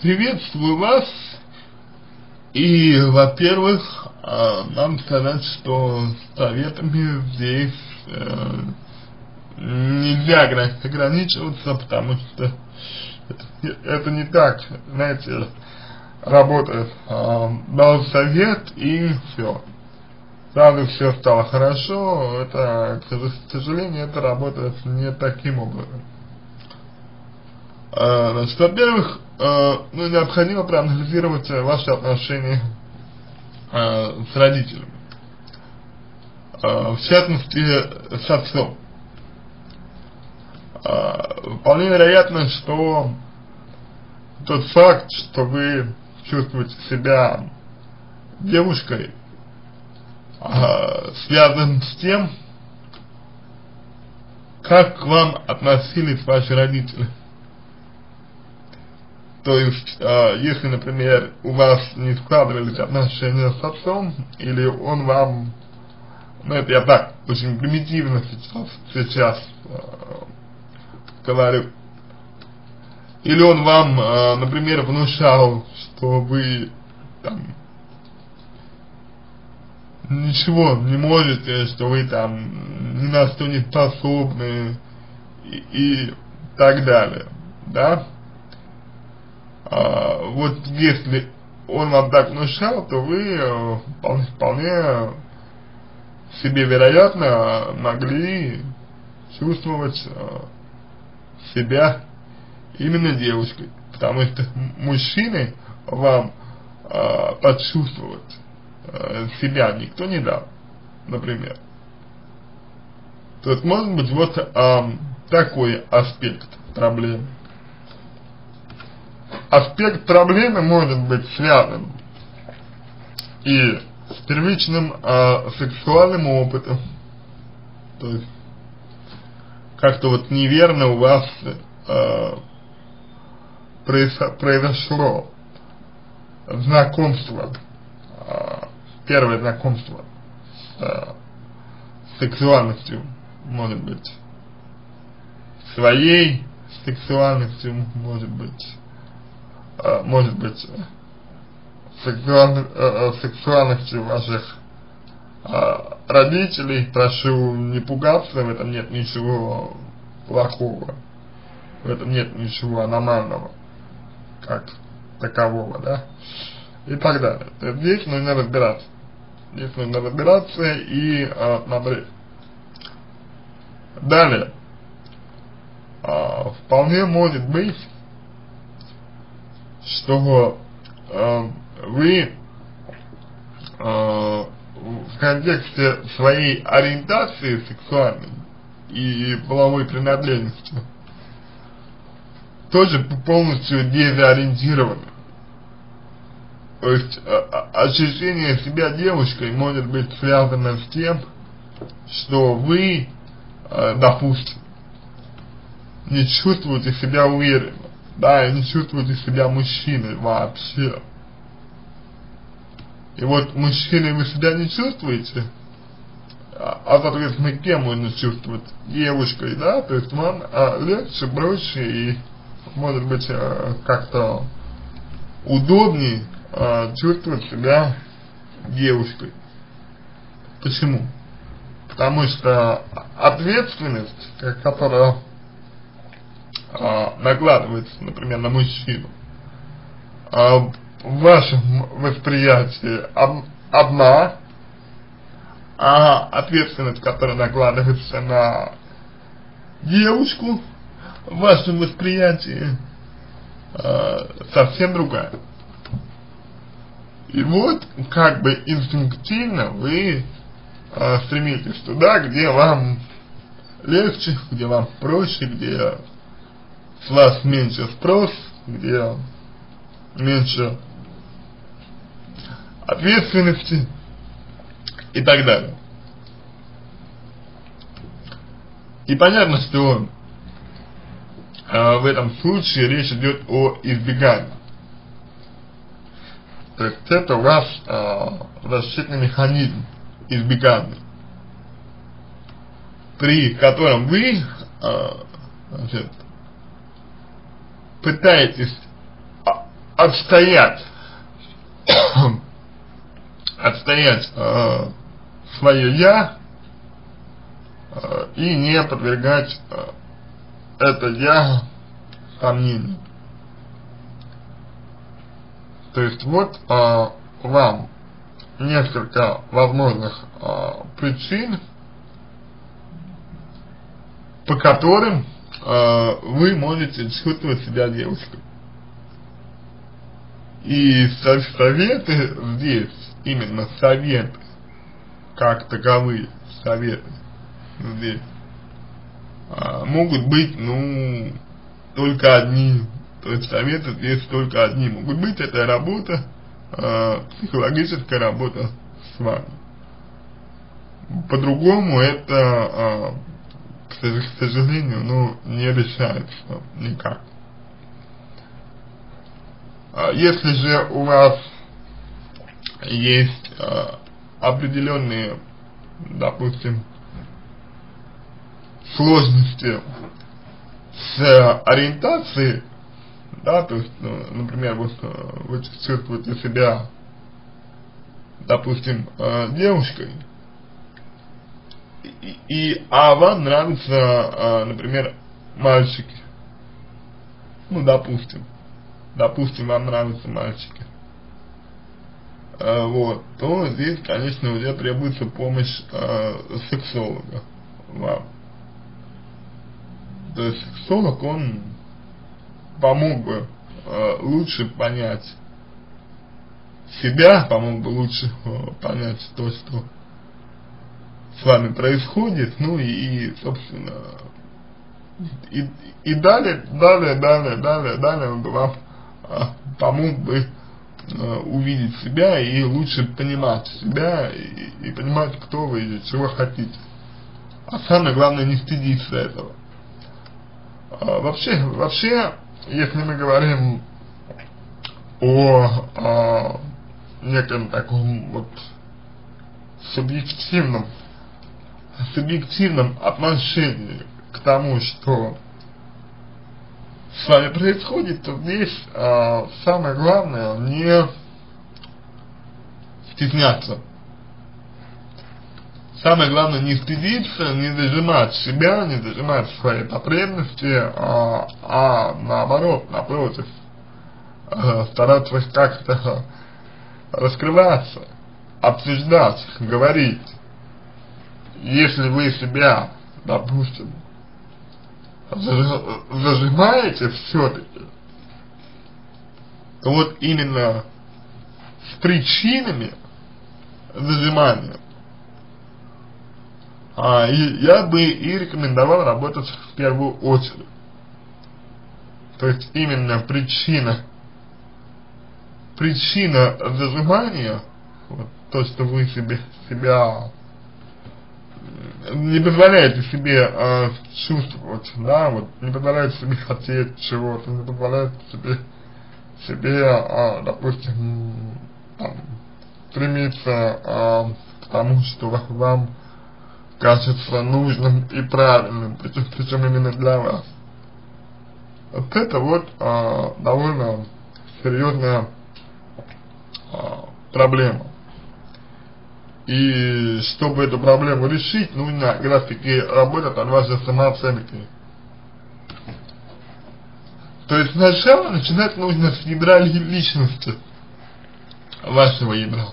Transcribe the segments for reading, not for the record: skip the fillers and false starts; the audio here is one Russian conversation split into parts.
Приветствую вас. И, во-первых, надо сказать, что советами здесь нельзя ограничиваться, потому что это не так, знаете, работает. Дал совет и все. Сразу все стало хорошо. Это, к сожалению, это работает не таким образом. Значит, во-первых, необходимо проанализировать ваши отношения с родителями, в частности, с отцом. Вполне вероятно, что тот факт, что вы чувствуете себя девушкой, связан с тем, как к вам относились ваши родители. То есть, если, например, у вас не складывались отношения с отцом, или он вам, это я так, очень примитивно сейчас говорю, или он вам, например, внушал, что вы там ничего не можете, что вы там ни на что не способны и так далее, да? Вот если он вам так внушал, то вы вполне себе вероятно могли чувствовать себя именно девушкой, потому что мужчины вам почувствовать себя никто не дал, например. То есть может быть вот такой аспект проблемы. Аспект проблемы может быть связан и с первичным сексуальным опытом, то есть как-то вот неверно у вас произошло знакомство, первое знакомство с сексуальностью, может быть, своей сексуальностью, может быть сексуальностью ваших родителей. Прошу не пугаться, в этом нет ничего плохого, в этом нет ничего аномального, как такового, да, и так далее. То есть здесь нужно разбираться, и смотреть. Далее, вполне может быть, что вы в контексте своей ориентации сексуальной и половой принадлежности тоже полностью дезориентированы. То есть ощущение себя девушкой может быть связано с тем, что вы, допустим, не чувствуете себя уверенно, да, и не чувствуете себя мужчиной вообще. И вот мужчиной вы себя не чувствуете, соответственно, кем можно чувствовать? Девушкой, да, то есть вам легче, проще и, может быть, как-то удобнее чувствовать себя девушкой. Почему? Потому что ответственность, которая накладывается, например, на мужчину, в вашем восприятии одна, а ответственность, которая накладывается на девушку, в вашем восприятии совсем другая. И вот, как бы инстинктивно вы стремитесь туда, где вам легче, где вам проще, где с вас меньше спрос, где меньше ответственности и так далее. И понятно, что в этом случае речь идет о избегании. То есть это ваш защитный механизм избегания, при котором вы пытаетесь отстоять свое «я» и не подвергать это «я» сомнению. То есть вот вам несколько возможных причин, по которым вы можете чувствовать себя девушкой. И советы здесь, именно советы, как таковые советы здесь, могут быть, ну, только одни. То есть советы здесь только одни могут быть. Это работа, психологическая работа с вами. По-другому это, к сожалению, ну, не решается никак. Если же у вас есть определенные, допустим, сложности с ориентацией, да, то есть, ну, например, вот вы чувствуете себя, допустим, девушкой, а вам нравятся, например, мальчики, ну, допустим, вам нравятся мальчики, вот, то здесь, конечно, уже требуется помощь сексолога вам. То есть сексолог, он помог бы лучше понять себя, помог бы лучше понять то, что с вами происходит, ну и собственно, и далее он бы вам помог бы увидеть себя и лучше понимать себя и понимать, кто вы и чего хотите. А самое главное, не стыдиться этого. Вообще, если мы говорим о неком таком вот субъективном отношении к тому, что с вами происходит, то здесь самое главное не стесняться. Самое главное не стыдиться, не зажимать себя, не зажимать свои потребности, а наоборот, напротив, стараться как-то раскрываться, обсуждать, говорить. Если вы себя, допустим, зажимаете все-таки, то вот именно с причинами зажимания я бы и рекомендовал работать в первую очередь. То есть именно причина зажимания, вот, то, что вы себя не позволяете себе чувствовать, да, вот, не позволяете себе хотеть чего-то, не позволяете себе допустим, там, стремиться к тому, что вам кажется нужным и правильным, причем именно для вас. Вот это вот довольно серьезная проблема. И чтобы эту проблему решить, нужно как раз таки работать над вашей самооценкой. То есть сначала начинать нужно с ядра личности, вашего ядра.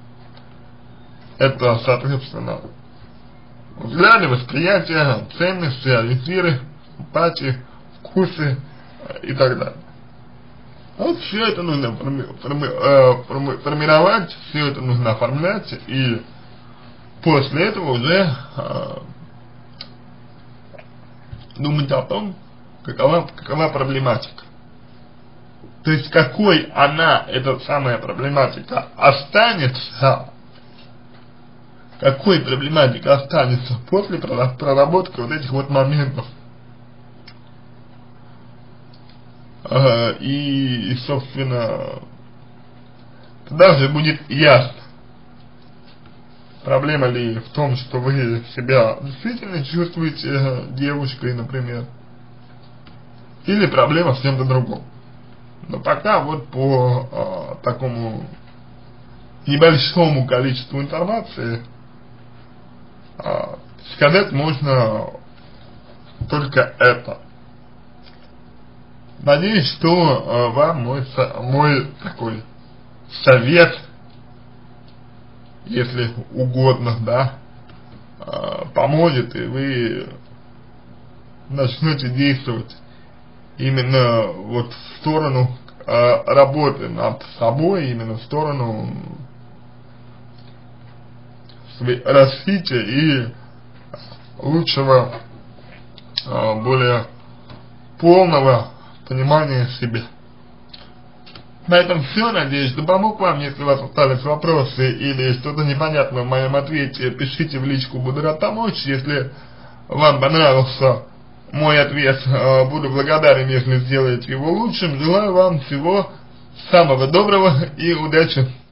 Это, соответственно, взгляды, восприятия, ценности, ориентиры, эмпатии, вкусы и так далее. Вот все это нужно формировать, все это нужно оформлять, и после этого уже думать о том, какова проблематика. То есть какой эта самая проблематика останется, какой проблематика останется после проработки вот этих вот моментов. И собственно, тогда уже будет ясно, проблема ли в том, что вы себя действительно чувствуете девушкой, например, или проблема в чем-то другом. Но пока вот по такому небольшому количеству информации сказать можно только это. Надеюсь, что вам мой такой совет, если угодно, да, поможет, и вы начнете действовать именно вот в сторону работы над собой, именно в сторону развития и лучшего, более полного понимания себя. На этом все, надеюсь, что помог вам. Если у вас остались вопросы или что-то непонятное в моем ответе, пишите в личку, буду рад помочь. Если вам понравился мой ответ, буду благодарен, если сделаете его лучшим. Желаю вам всего самого доброго и удачи!